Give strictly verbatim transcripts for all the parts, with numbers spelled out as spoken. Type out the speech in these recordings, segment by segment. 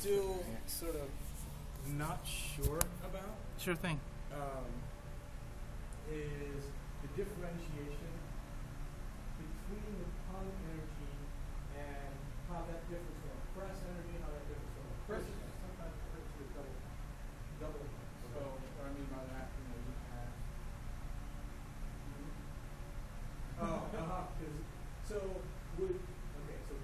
still sort of not sure about Sure thing. um, is the differentiation between the quantum energy and how that differs from a press energy and how that differs from a press energy. Sometimes it's with double, Double. so what I mean by that, you know, you have. Oh, uh-huh. 'Cause- so would okay. So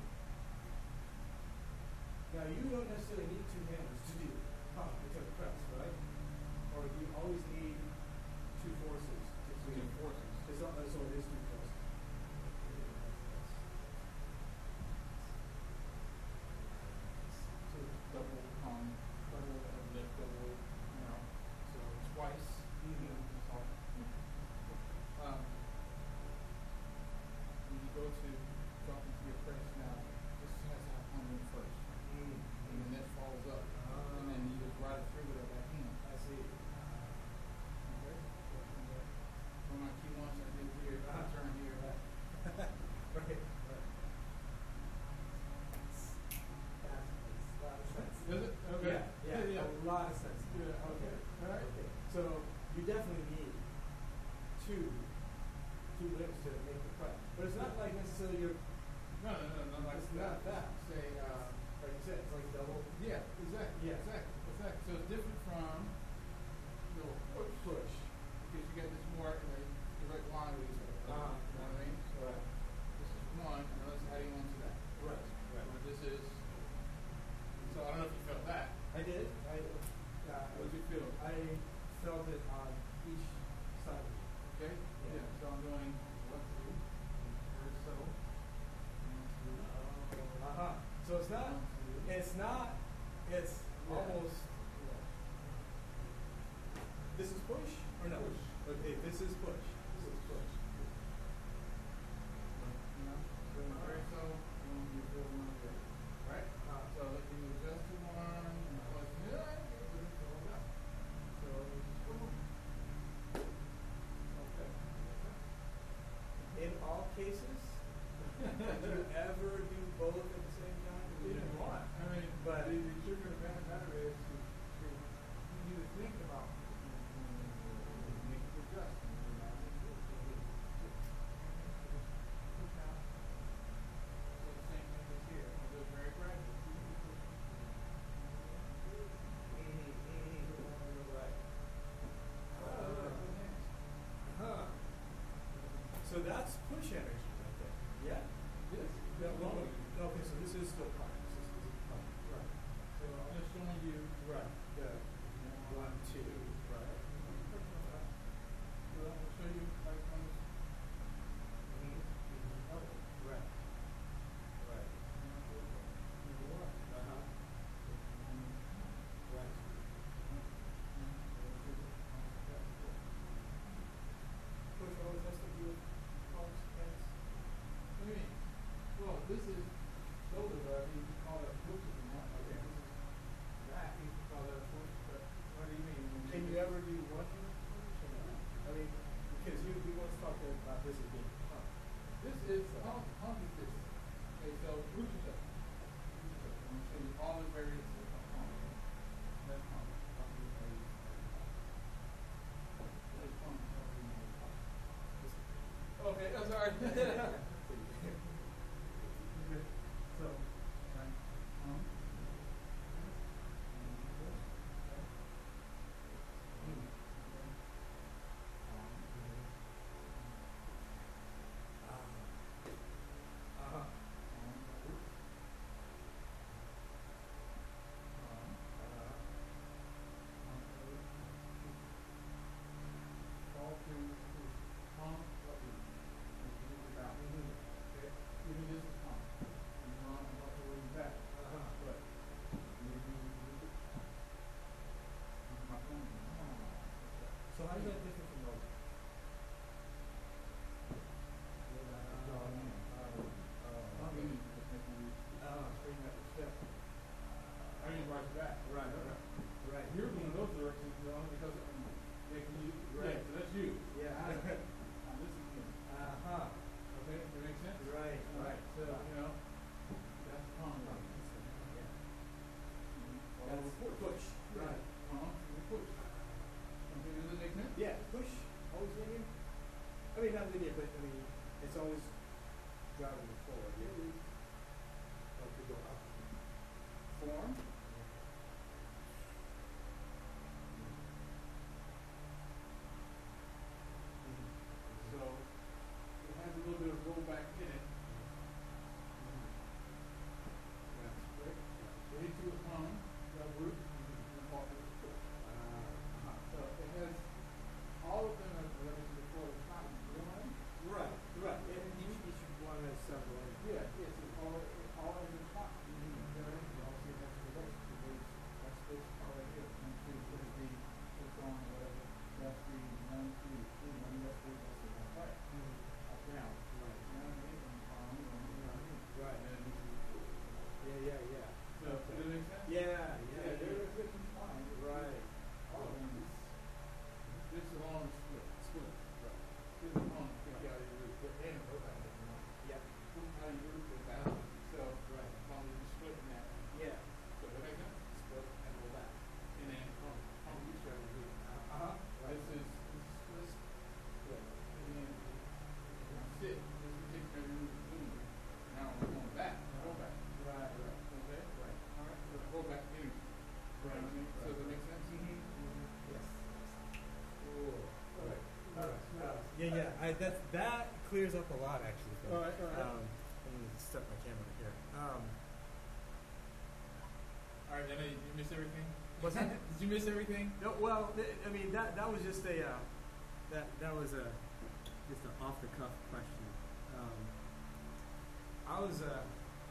now you don't necessarily need two hammers to do huh, it's a press, right? Or do you always need two forces to Two create forces. It's not, so it is two forces. So double, um, double of lift, double, you know, so twice. Mhm. That's all. Um, when you go to drop into your press now, this has to have hundred first, Mm. and then that falls up, Ah. and then you just ride it through with a back hand. I see. Okay. From my key ones, I did here, I Uh-huh. turn here. Right. right. Right. That makes a lot of sense. Does it? Okay. Yeah, yeah, Yeah. a lot of sense. Yeah, okay. All right. Okay. So you definitely need two two limbs to make the press. But it's not like necessarily you're No, no, no, no, like It's not that. Say, uh, like you said, it's like double yeah, exactly. Yeah. Exactly. Exactly. So it's different from you know, push, push. because you get this more like direct line with each other. Ah. You know what I mean? So Right. this is one, and let's adding on to that. Right. Right. So this is. So I don't know if you felt that. I did. I uh, What did you feel? I felt it on each side. Okay. Yeah. So I'm doing one, two, very subtle. One, two. Uh-huh. So it's not it's not it's Yeah. almost this is push or no? Push. Okay, this is push. This is push. You know, doing very subtle, and then you feel one there. Right? Uh, So if you adjust to one, and plus yeah, it's all that. So okay. in all cases, did you ever do both at the same time? You didn't want. I mean, But- the, the sugar and the matter is to, to you need to think about make it adjust. Push out. So the same thing is here. I'll do it very gradually. Mhm, mhm. Right. Uh, Huh. So that's push energy right there. Yeah. This. No, no, no. Okay, so this is still prime. This is, this is prime. Right. So I'm just showing you. Right. The one, two. Right. So I'm gonna show you like on this. Mhm, mhm. Oh. Right. Right. What? Uh-huh. Right. Push always has to do with pulse, hands. What do you mean? Well, this is shoulder, but I mean, you call that push if you want. Okay, this is that, you can call that a push, but what do you mean? Can you ever do one hand push or not? I mean, because you we once talked about this as being pump. This is, how, how is this? Okay, so root yourself. Root yourself. I'm going to show you all the variants of pump. That's pump. Pump is a What is pump? Okay, I'm sorry. So, right, pump. Uh-huh. All through this pump, what we move it out. Okay, even this is pump. And now I'm about to roll it back. Uh-huh. But maybe my phone. So how is that different from those? I mean, just making you Uh, straighten out the step. I mean, right back. Right, right. Right. You're going those directions, you know, because I'm making you. Right. Yeah, so that's you. Yeah. Now this is me. Uh-huh. Okay, does that make sense? Right, right. So, you know, that's pump. Yeah. And always driving forward, yeah. Like to go up. Form. So it has a little bit of rollback in it. That's great. Into a palm, that root, and off of the foot. Uh, so it has all of them, as I mentioned before, the top one. Right, right. And each, each one has several. Yeah, yes, it's all, it's all in the top. Mm-hmm. There you also have the base, the base, that's this part right here. One, two, three, B, click on whatever. That's the one, two, three, one, that's the, that's the one part. Mm-hmm. Up, down. Right. You know what I mean? And palm, you know what I mean? Right. And then this is the foot. Yeah, yeah, yeah. So, does that make sense? Yeah, yeah, Yeah, yeah. they're efficient fine. Right. All of them is, this is all in split. Split. Right. This is on, take out your root, but then go back if you want. Yep. How you root the balance. So, Right. as long as you split in that. Yeah. So, that makes sense? Split and roll back. And then, um, how you shall do it. Uh-huh. Right. This is, this is split. Split. And then, now sit. This is take your root and boom. Now we're going back. Go back. Right, right. Okay? Right. All right. So, go back energy. You know what I mean? So, does that make sense? Mm-hmm. Yes. Cool. All right. All right. Uh, yeah, yeah. I, that's, that clears up a lot, actually. For me. All right, all right. Um, let me set my camera here. Um, All right, Jenna, you miss everything? What's that? Did you miss everything? no, well, th- I mean, that that was just a uh, that that was a just an off the cuff question. Um, I was uh,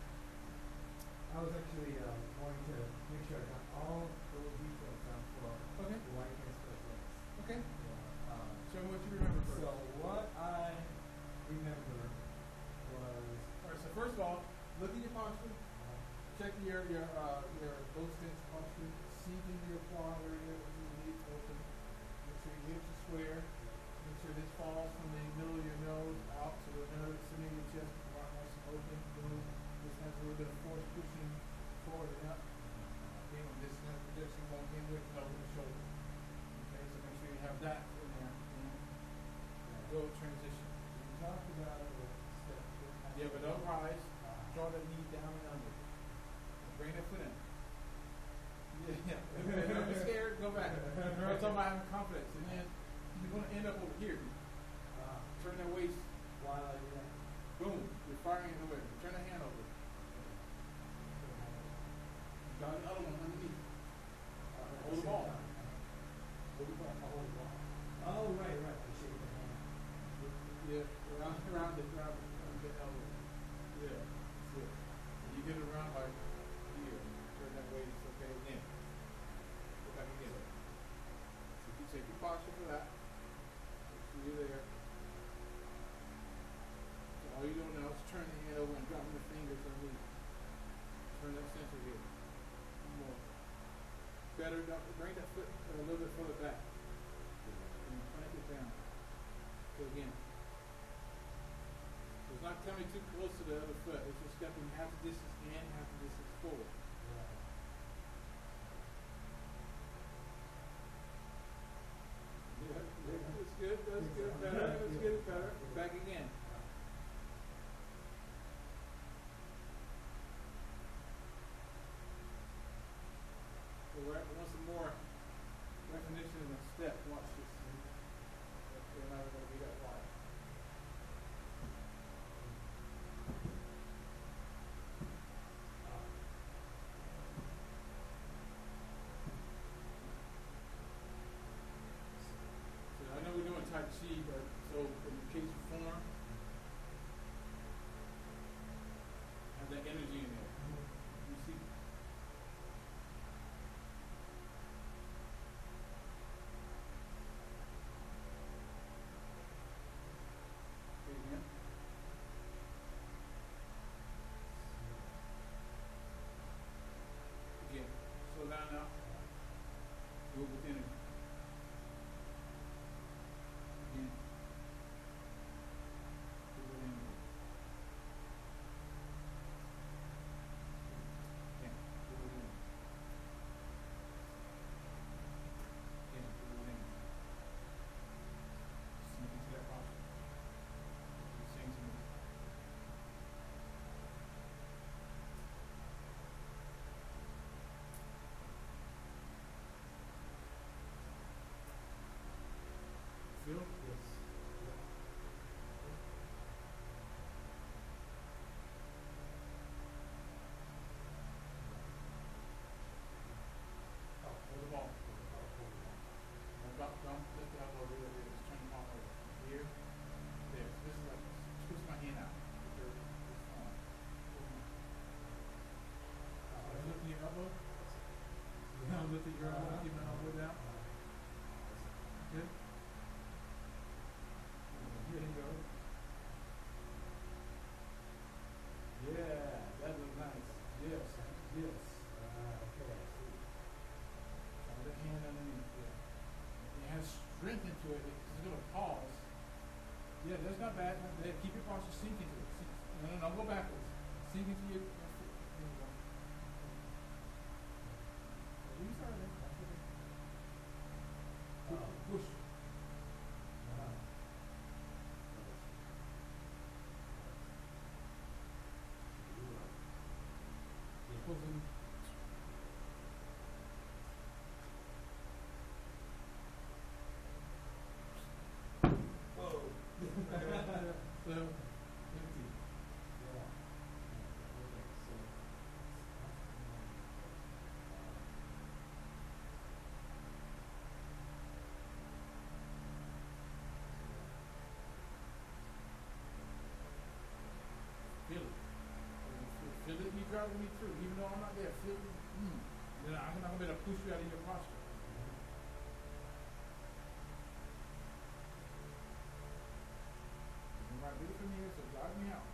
I was actually uh, wanting to make sure I got all those details down for Okay. the white hands specialist. Okay. Yeah, um, Show me what you remember first. so what I remember was All right, so first of all, look at your posture. uh, Check your your uh your both stance posture. Sink into your quad area if you need open. Make sure your hips are square. Make sure this falls from the middle of your nose out to the nerve center of your chest. Quad nice and open. Boom. This has a little bit of force pushing forward and up. Okay, when this is projection going inward and over the shoulder. Okay, so make sure you have that in there. Go transition. we talked about it with step. Yeah, but don't rise. Draw that knee down and under. Bring that foot in. Yeah, yeah. Don't be scared. Go back. Remember, I'm talking about having confidence. And then you're going to end up over here. Uh, Turn that waist. while I do that. Boom. You're firing it away. Turn the hand over. You got the other one underneath. Hold the ball. Hold the ball. Hold the ball. Oh, right, right. I shake the hand. Yeah, around, around the, around the, around the elbow. Yeah, that's it. And you get it around like here. Turn that way, it's okay again. Go back again. So you take your posture for that. Make sure you're there. So all you're doing now is turn the hand over and dropping the fingers underneath. Turn that center here. One more. Better, bring that foot a little bit further back. And crank it down. So again. So it's not coming too close to the other foot. It's just stepping half the distance in, half the distance forward. Yeah, that's good, that's good, better, that's good, better. Back again. So we're, we want some more definition in the step. Watch this. They're not going to be that wide. So I know we're doing Tai Chi, but so in the case of form, have that energy in there. You see? Okay, again. Again. Slow down now. Do it with energy. Again. Do it with energy. Again. Do it with energy. Again. Do it with energy. Sink into that posture. You're saying something. lifted your elbow, Uh-huh. keeping the elbow down. Good. Here you go. Yeah, that looks nice. Yes, yes. Uh, okay, I see. Try the hand underneath there. It has strength into it. It's going to pause. Yeah, that's not bad. Not bad. Keep your posture. Sink into it. Sink. No, no, no. Go backwards. Sink into your. That's it. There you go. You started it. That's okay. Uh, Push. uh-huh. Pulls in. Whoa. So, empty. Yeah. Okay, so. Feel it. Feel it. You driving me through, even though I'm not there. Feel it. Mm. Then I'm not gonna be able to push you out of your posture. You might do it from here, so drive me out.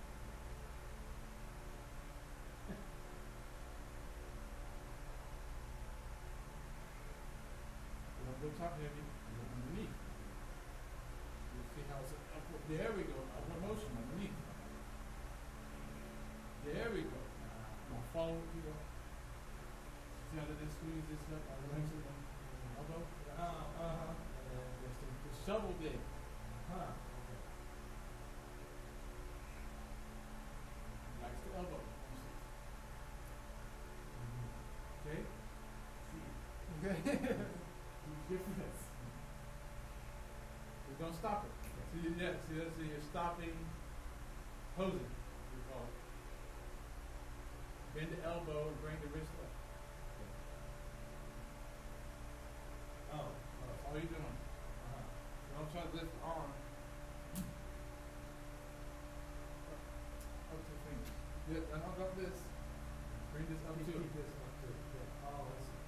You don't go top heavy. You go underneath. You see how it's an upward. There we go. Upward motion underneath. There we go. Now follow it, you go. See how this squeeze this up? All the way to the elbow. Uh, uh-huh. And there's the, the shovel there. Huh. Likes the elbow. Okay? Okay? Huge difference. We don't stop it. See, yeah, see, that's, see, you're stopping, posing, we call it. Bend the elbow and bring the wrist up. Oh. That's all you're doing. Uh-huh. Don't try to lift the arm. Up, up to the fingers. Yeah, and I'll got this. Bring this up Keep, too. keep this up too. Yeah. Oh, I see.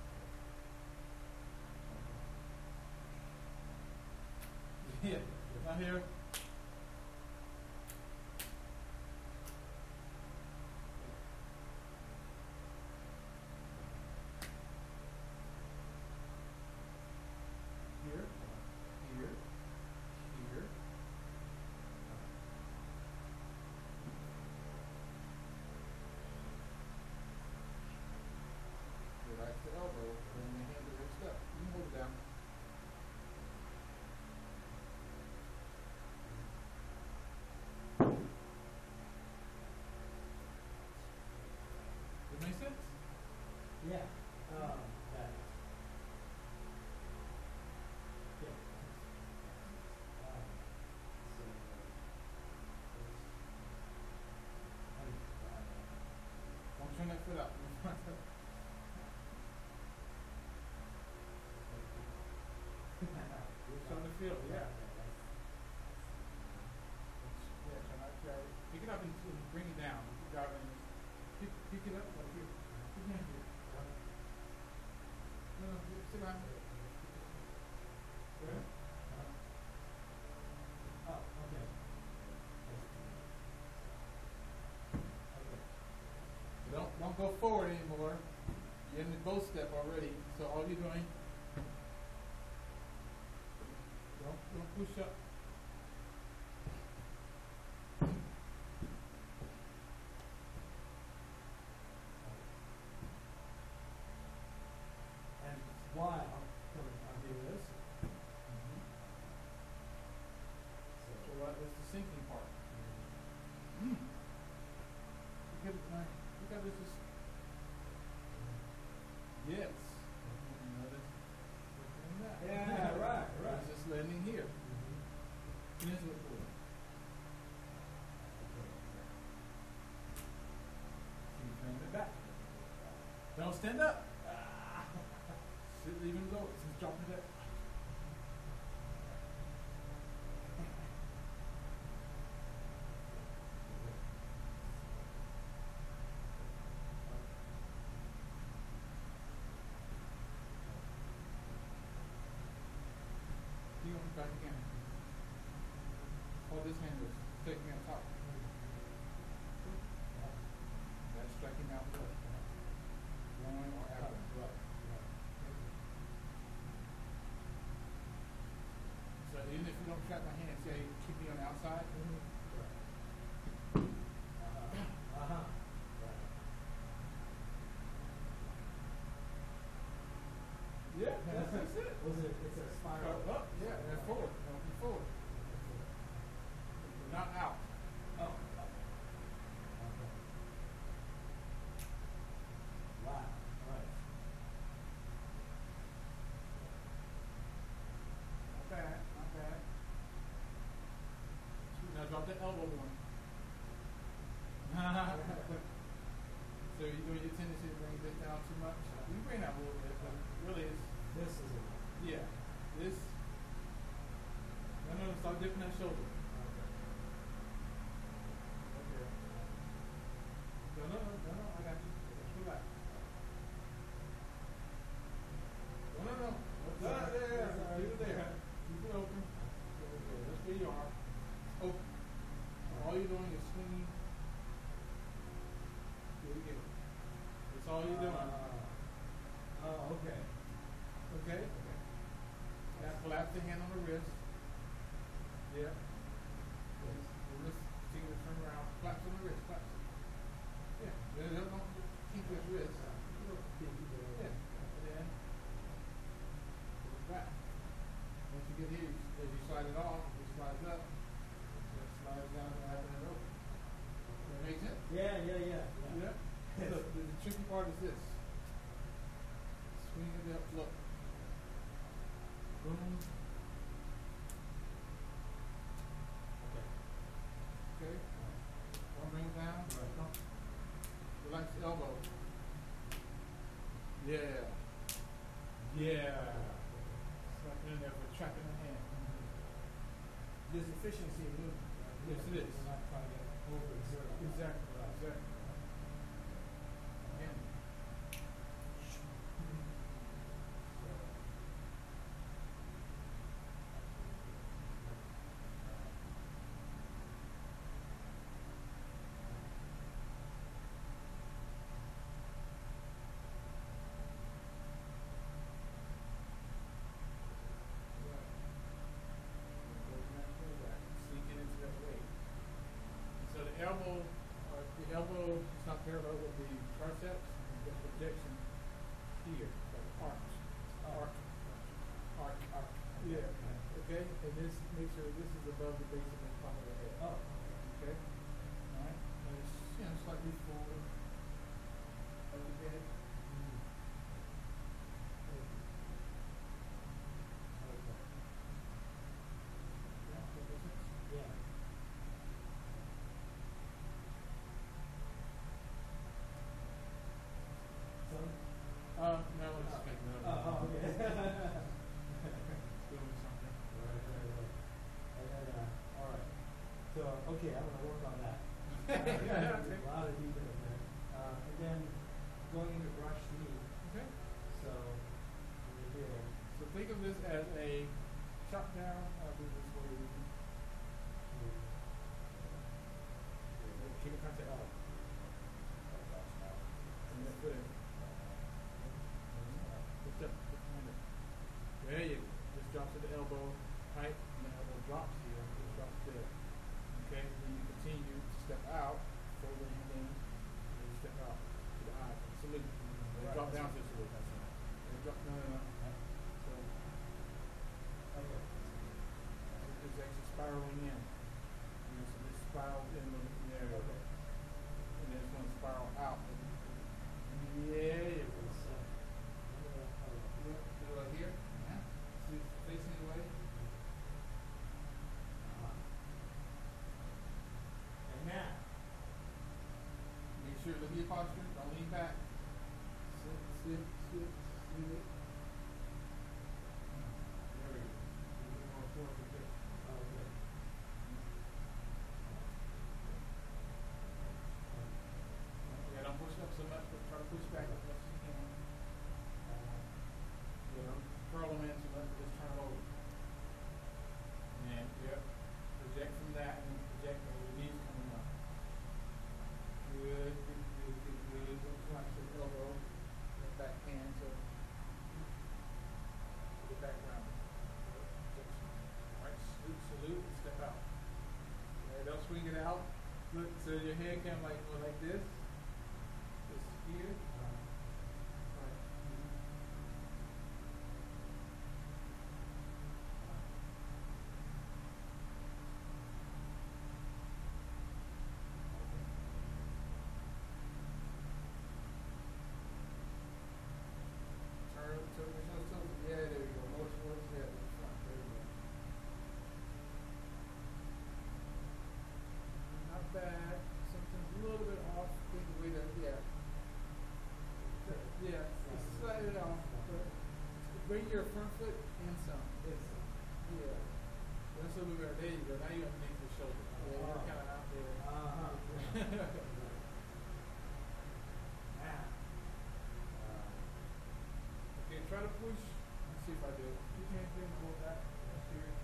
Yeah, not here. Here, here, here. Relax the elbow, bring the hand to wrist up. You can hold it down. Does that make sense? Yeah. Um, that. Yeah. Um, so, Don't turn that foot out. It's on the field, yeah. Yeah, try not to carry. Pick it up and, and bring it down. Keep driving. Pick, pick it up like here. Put your hand here. No, no, sit down. Go ahead. Oh, okay. Okay. Don't don't go forward anymore. You're in the bow step already. So all you're doing, don't don't push up. And while I'm doing this, So what is the sinking part? Mm. Look at it, man. Look how this is. Yes. Notice. Look at that. Yeah, right, right. It's just landing here. Mm-hmm. Here's what we're doing. Keep turning it back. Don't stand up. Sit even lower. Since dropping that. this hand is taking on top. That's striking out first. One or after. Right, right. So even if you don't trap my hand, say keep me on the outside. Mhm. Right. Uh-huh. Uh-huh. Right. Yeah, that's, that's it. Was it, it's a spiral? Go up, yeah, and forward. No, be forward. Not out. Oh, okay. Okay. Wow, all right. Not bad, not bad. Now drop the elbow one. So you doing your tendency to bring this down too much? We bring that a little bit, but really it's, This is a, yeah, this, no, no, start dipping that shoulder. okay. Okay. No, no, no, no, no, I got you. Just relax. No, no, no. No, no, there, there, there. Leave it there. Keep it open. Okay, that's where you are. Open. All you're doing is swinging. Here we go. That's all you're doing. Uh, oh, okay. Okay? Okay. Now collapse the hand on the wrist. Yeah. Yes. The wrist, continue to turn around. Collapse on the wrist. Collapse it. Yeah. Then don't, don't keep this wrist. Yeah. And then put it back. Once you get here, you, as you slide it off, it slides up. It slides down and happen it over. That make sense? Yeah, yeah, yeah, See yeah. that? Look, the, the tricky part is this. Swing it up, look. Boom. Okay. Okay. One bring it down. Right. Come. Relax the elbow. Yeah. Yeah. Slapping in there for trapping the hand. There's efficiency in movement, right? Yes, it is. We're not trying to overexert. on that. Exactly. Right. Exactly. Again. Sinking into that weight. So the elbow, uh, the elbow is not parallel with the triceps. The projection here, like arch, arc, arc, arc. Yeah. Okay. And this make sure this is above the base of the top of the head. Oh, Okay. All right. And it's you know slightly forward of the head. mm. Okay. Yeah. That makes sense. Yeah. Some? Uh, no, it's just making it Oh, up. oh, okay. Doing something. Right, right, right. And then, uh, all right. So, okay, I'm gonna work on that. Yeah, okay. A lot of detail there. Uh, and then going into brush knee. Okay. So we're here. So think of this as a chop down. I'll do this for you. Keep it contact out. And that's good. Lift up, lift the hand up. There you go. Just drop to the elbow, tight, and the elbow drops here. Just drops there. Okay. Then you continue to step out, fold the hand in, and then you step out to the eye. Salute. Then drop down to the salute. That's right. Then drop. No, no, no. So Okay. it's actually spiraling in. You know, so this spirals in the there. Okay. And then it's going to spiral out. Yeah, you go. So, I'm gonna, all right. Do it do it right here. Yeah. See it's facing the way. Uh-huh. And now. Make sure look at your posture. Don't lean back. Sit, sit, sit, sit it. There we go. A little more forward with it. Okay. Yeah, don't push up so much, but try to push back as much as you can. Uh, yeah, don't curl them in too much, but just turn them over. And, yep, project from that, and bring your front foot in some. It's, Yeah. That's a little bit better. There you go. Now you're underneath the shoulder. Yeah, you're Oh. kind of out there. uh-huh. Now, Okay, try to push. Let's see if I do it. Push your hands in, hold that. That's here.